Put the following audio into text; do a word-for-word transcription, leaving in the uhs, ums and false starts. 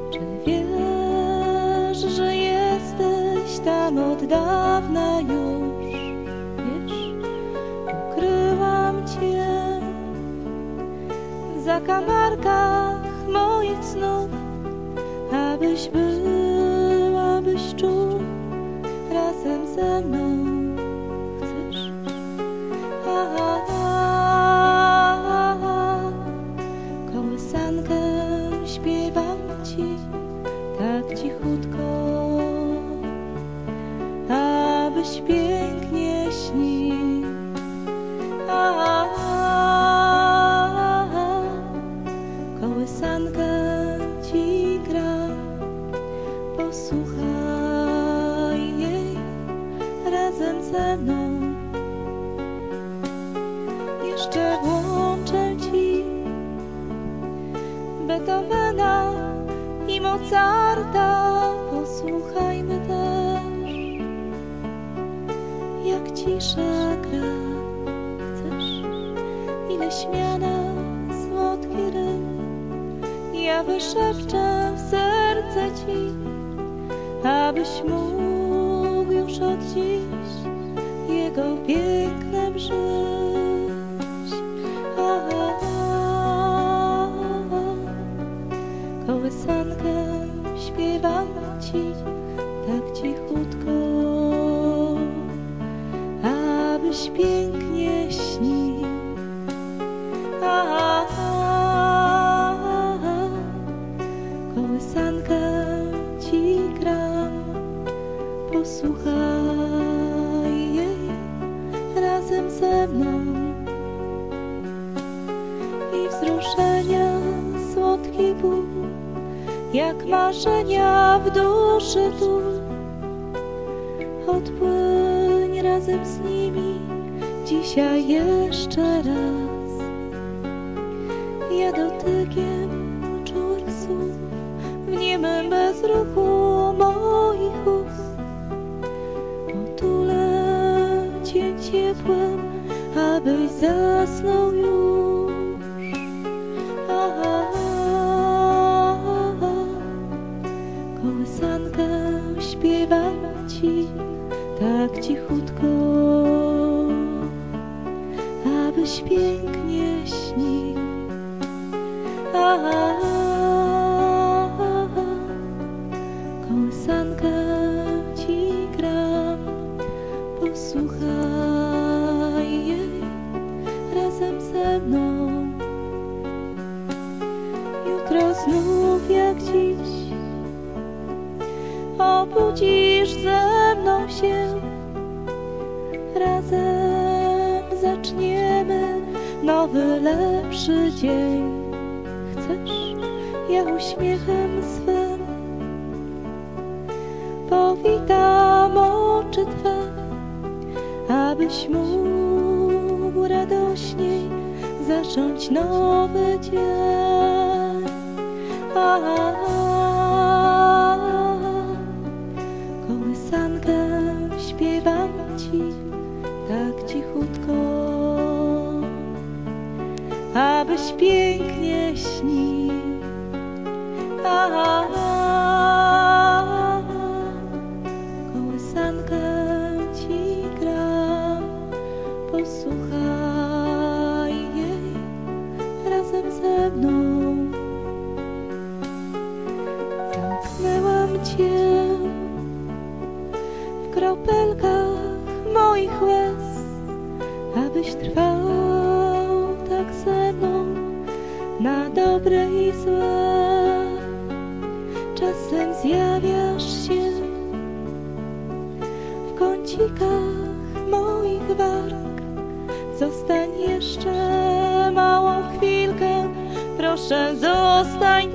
Czy wiesz, że jesteś tam od dawna już? Wiesz, ukryłam cię w zakamarkach moich snów, abyś był, abyś czuł razem ze mną. Chcesz? A, a, a, a. Kołysankę śpiewam ci tak cichutko, abyś pięknie śnił. A, a, a. Kołysankę ci gra, posłuchaj jej razem ze mną. Jeszcze włączę ci Beethovena i Mozarta, posłuchajmy też, jak cisza gra. Chcesz? Ile śmiana, słodki rym ja wyszepczę w serce ci, abyś mógł już od dziś jego pięknem żyć. A, a, a, a. Kołysankę śpiewam ci tak cichutko, abyś pięknie śnił. A, a, a, a. Kołysankę ci gram, posłuchaj jej razem ze mną. I wzruszenia słodki ból, jak marzenia w duszy ból, odpłyń razem z nimi dzisiaj jeszcze raz. Ja dotykiem czułych słów w niemym bezruchu moich ust otulę cię ciepłem, abyś zasnął już. A, a, a, a. Kołysankę śpiewam ci tak cichutko, abyś pięknie śnił. A, a, a, a. Kołysankę ci gram, posłuchaj jej razem ze mną. Jutro znów jak dziś obudzisz ze mną się, razem zaczniemy nowy, lepszy dzień. Chcesz? Ja uśmiechem swym powitam oczy twe, abyś mógł radośniej zacząć nowy dzień. A, a, a. Kołysankę śpiewam ci tak cichutko, abyś pięknie śnił. A, a, a. Kołysankę ci gram, posłuchaj jej razem ze mną. Zamknęłam cię w kropelkach moich łez, abyś trwał tak ze mną na dobre i złe. Czasem zjawiasz się w kącikach moich warg. Zostań jeszcze małą chwilkę, proszę zostań